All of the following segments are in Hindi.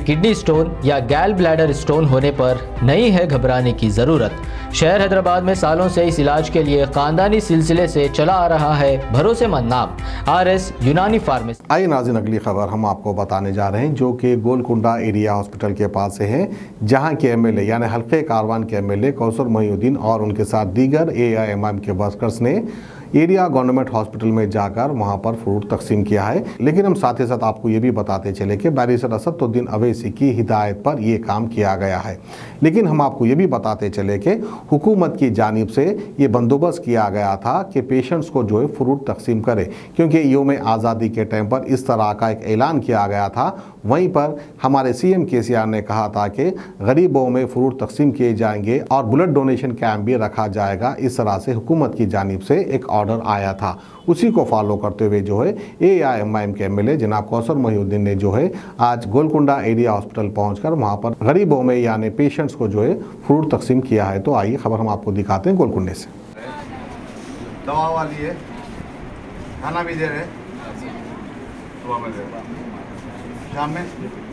किडनी स्टोन या गैल ब्लैडर स्टोन होने पर नहीं है घबराने की ज़रूरत। शहर हैदराबाद में सालों से इस इलाज के लिए खानदानी सिलसिले से चला आ रहा है भरोसेमंद नाम RS यूनानी फार्मेसी। आइए नाज़रीन, अगली खबर हम आपको बताने जा रहे हैं जो कि गोलकुंडा एरिया हॉस्पिटल के पास से है, जहां के MLA यानी हल्के कारवान के MLA कौसर मोहिउद्दीन और उनके साथ दीगर AIMIM के वर्कर्स ने एरिया गवर्नमेंट हॉस्पिटल में जाकर वहां पर फ्रूट तकसीम किया है। लेकिन हम साथ ही साथ आपको ये भी बताते चले कि बैरिस्टर असदुद्दीन अवैसी की हिदायत पर यह काम किया गया है। लेकिन हम आपको ये भी बताते चले कि हुकूमत की जानिब से ये बंदोबस्त किया गया था कि पेशेंट्स को जो है फ्रूट तकसीम करे, क्योंकि यौम आज़ादी के टाइम पर इस तरह का एक ऐलान किया गया था। वहीं पर हमारे CM KCR ने कहा था कि गरीबों में फ्रूट तकसीम किए जाएंगे और ब्लड डोनेशन कैंप भी रखा जाएगा। इस तरह से हुकूमत की जानिब से एक ऑर्डर आया था। उसी को फॉलो करते हुए जो है AIMIM के MLA जनाब कौसर मोहिउद्दीन ने जो है आज गोलकुंडा एरिया हॉस्पिटल पहुंचकर वहां पर गरीबों में यानी पेशेंट्स को जो है फ्रूट तकसीम किया है। तो आइए खबर हम आपको दिखाते हैं गोलकुंडे से। दवा वाली है, खाना भी दे रहे, सुबह में दे रहे, शाम में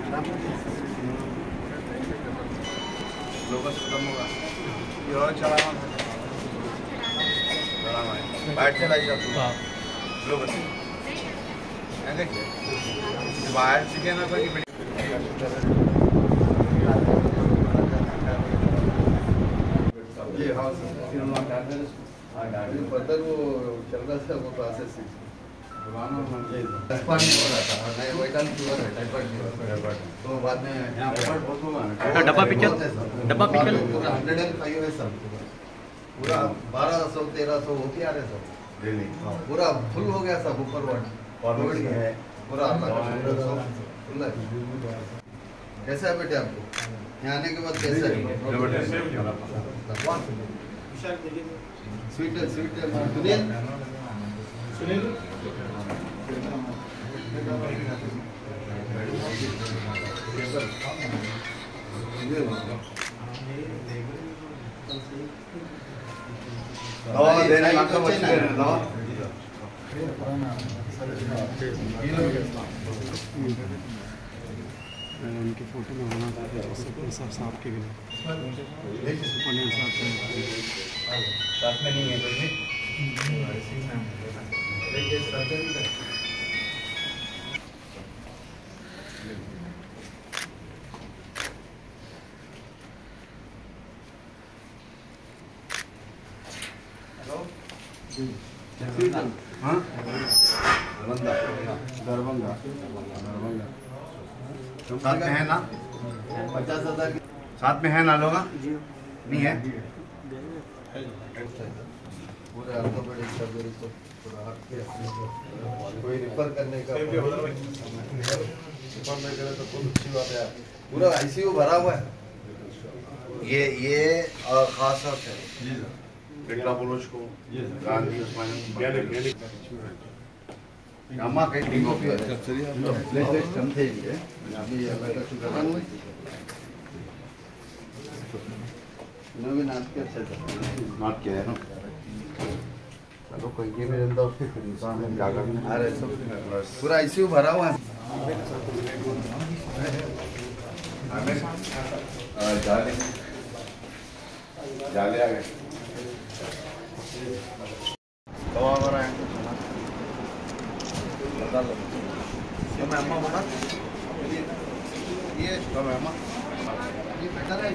लोग खत्म होगा ये और चलाना बैठ चला लोग बाहर सीखे ना कोई फर्दर वो चल रहा था वो प्रोसेस तो बाद में डब्बा पिक्चर 105 है सब पूरा 1200-1300 होती आ रहे सब डेली पूरा फुल हो गया सब ऊपर फॉरवर्ड है पूरा फुल है। कैसा है बेटे आपको यहाँ आने के बाद कैसा है? स्वीट सुनील दवा देने का दवा उनकी फोटो में होना था सब साफ के लिए साथ में नहीं है दरभंगा साथ में है ना 50,000 साथ में है ना लोग नहीं है पूरे ऑर्थोपेडिक सर्जरी को कोई रिफर करने का तो बहुत अच्छी बात है। पूरा ICU भरा हुआ है ये और खास तौर से पेटला बोलोच को गांधी अम्मा कहीं टीमों की प्लेटलेट्स कम थे ये अभी बेटा शुगर इन्होंने नाच के अच्छा नाच किया है ना चलो कोई ये मेरे अंदर उसके इंसान में जाकर आ रहे सब पूरा ICU भरा हुआ है। जाले आ गए दवा भरा है तो मैं अम्मा बोला ये तो मैं अम्मा ये बेटा है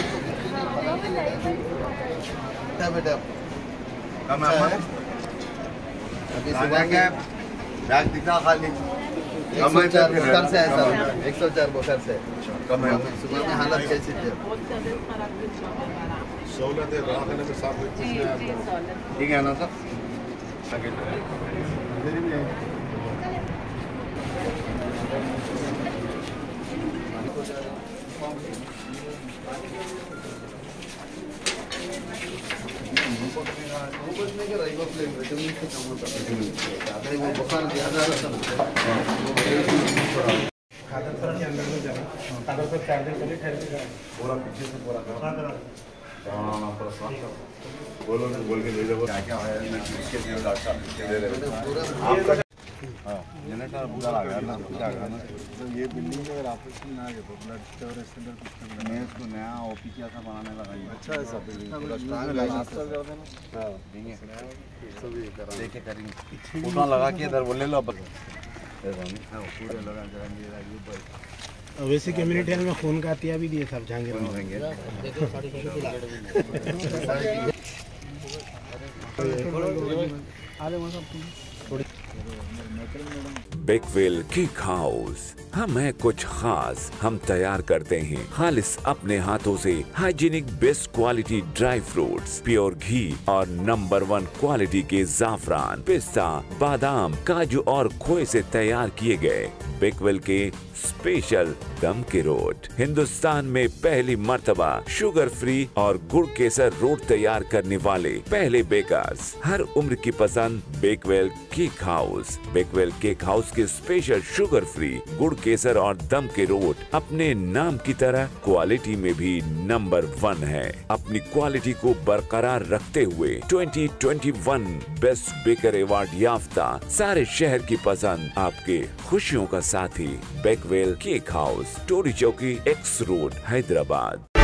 बेटा कम है अम्मा अभी सुबह के बैग दिखा खाली 104 बुखार से है सर 104 बुखार से कम है सुबह में हालत कैसी थी? सहूलत है राहत में साफ ठीक है ना सर बुखार ज़्यादा रहता है पूरा पीछे से पूरा बोलो बोल के ले जाओ क्या क्या है डॉक्टर साहब दे रहे जनरेटर पूरा आ गया ना, पूरा आ गया ना। तो ये बिल्डिंग अगर ऑपरेशन ना आगे तो ब्लड स्टोरेज सेंटर कुछ मैं इसको नया ओपी क्या था बनाने लगा। अच्छा है सब पूरा स्ट्रांग प्लास्टर कर देना। हां देंगे सभी लेके करेंगे पूरा लगा के इधर वो ले लो बस पूरे लगा करेंगे। वैसे कम्युनिटी हॉल में खून का अतिया भी दिए सब जाएंगे बेकवेल केक हाउस। हम है कुछ खास, हम तैयार करते हैं खालिस अपने हाथों से hygienic best quality dry fruits, pure घी और नंबर 1 क्वालिटी के जाफरान, पिस्ता, बादाम, काजू और खोए से तैयार किए गए बेकवेल के स्पेशल दम के रोट। हिंदुस्तान में पहली मर्तबा शुगर फ्री और गुड़ केसर रोट तैयार करने वाले पहले बेकर्स। हर उम्र की पसंद Bakewell cake house. Bakewell cake house के स्पेशल शुगर फ्री, गुड़ केसर और दम के रोट अपने नाम की तरह क्वालिटी में भी नंबर 1 है। अपनी क्वालिटी को बरकरार रखते हुए 2021 बेस्ट बेकर अवार्ड याफ्ता सारे शहर की पसंद, आपके खुशियों का साथी बेकवेल केक हाउस, टोरी चौकी, एक्स रोड, हैदराबाद।